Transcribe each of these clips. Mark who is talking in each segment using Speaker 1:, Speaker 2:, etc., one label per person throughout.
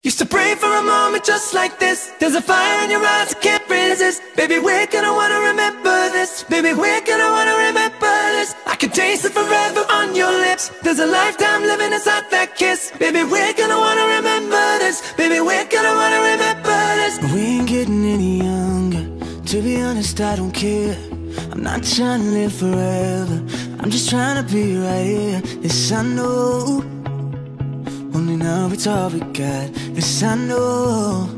Speaker 1: Used to pray for a moment just like this. There's a fire in your eyes I can't resist. Baby, we're gonna wanna remember this. Baby, we're gonna wanna remember this. I can taste it forever on your lips. There's a lifetime living inside that kiss. Baby, we're gonna wanna remember this. Baby, we're gonna wanna remember this.
Speaker 2: We ain't getting any younger. To be honest, I don't care. I'm not trying to live forever. I'm just trying to be right here. This I know. Only now it's all we got. This I know.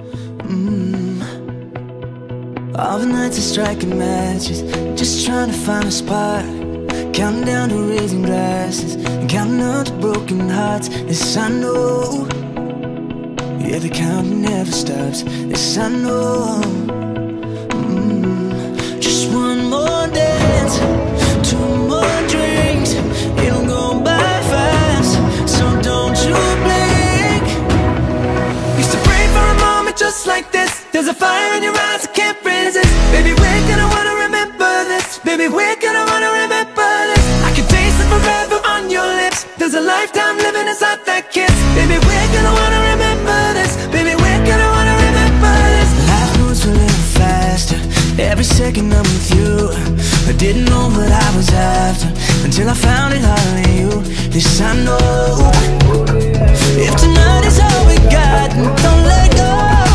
Speaker 2: All the nights are striking matches, just trying to find a spot. Counting down to raising glasses and counting up to broken hearts. This I know. Yeah, the counting never stops. This I know. Just one more dance, two more drinks. It'll go by fast, so don't you blink.
Speaker 1: Used to pray for a moment just like this. There's a fire in your eyes I can't resist. Baby, we're gonna wanna remember this. Baby, we're gonna wanna remember this. I can taste it forever on your lips. There's a lifetime living inside that kiss. Baby, we're gonna wanna remember this. Baby, we're gonna wanna remember this.
Speaker 2: Life moves a little faster every second I'm with you. I didn't know what I was after until I found it all in you. This I know. If tonight is all we got, don't let go.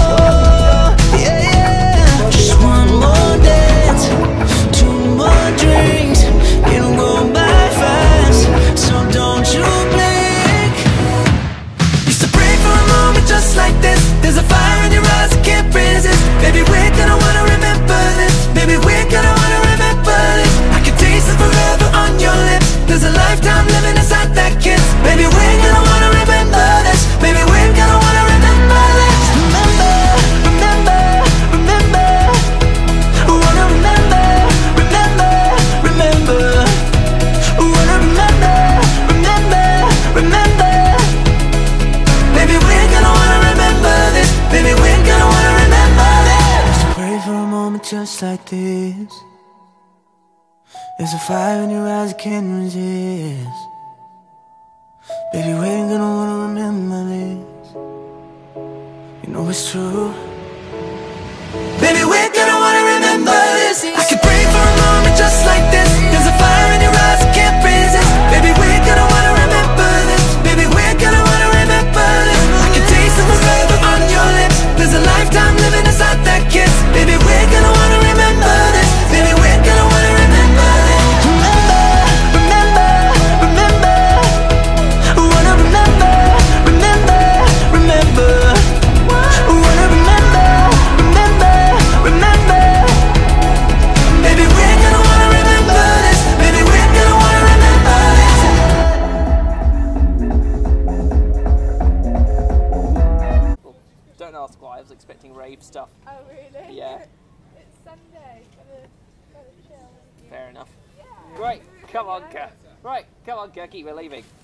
Speaker 2: Yeah, yeah. Just one more dance, two more drinks. It'll go by fast, so don't you blink.
Speaker 1: Used to pray for a moment just like this. There's a fire in your eyes I can't resist. Baby, we're gonna wanna remember this. Baby, we're gonna wanna remember this. I can taste it forever on your lips. There's a lifetime living inside that kiss. Baby, we're gonna wanna remember this. Baby, we're gonna wanna remember this.
Speaker 2: Remember, remember, remember. Wanna remember, remember, remember. Wanna remember, remember, remember.
Speaker 1: Baby, we're gonna wanna remember this. Baby, we're gonna wanna remember this.
Speaker 2: Pray for a moment just like this. There's a fire in your eyes I can't resist. Baby, we ain't gonna wanna remember this. You know it's true.
Speaker 1: Baby, we're gonna wanna remember this. I could pray for a moment just like this. There's a fire in your eyes I can't resist. Baby, we're gonna wanna remember this. Baby, we're gonna wanna remember this. I can taste it forever on your lips. There's a lifetime living inside that kiss. Baby, we're gonna wanna remember this. Baby, we're gonna wanna remember this.
Speaker 2: Remember, remember, remember. Wanna remember, remember, remember. Wanna remember, remember, remember.
Speaker 1: Baby, we're gonna wanna remember this. Baby, we're gonna wanna remember this.
Speaker 3: Don't ask why, I was expecting rave stuff.
Speaker 4: Oh really?
Speaker 3: Yeah.
Speaker 4: It's Sunday, gotta chill.
Speaker 3: Fair enough.
Speaker 4: Yeah.
Speaker 3: Right, come on, Kirk. Right, come on, Kirky, we're leaving.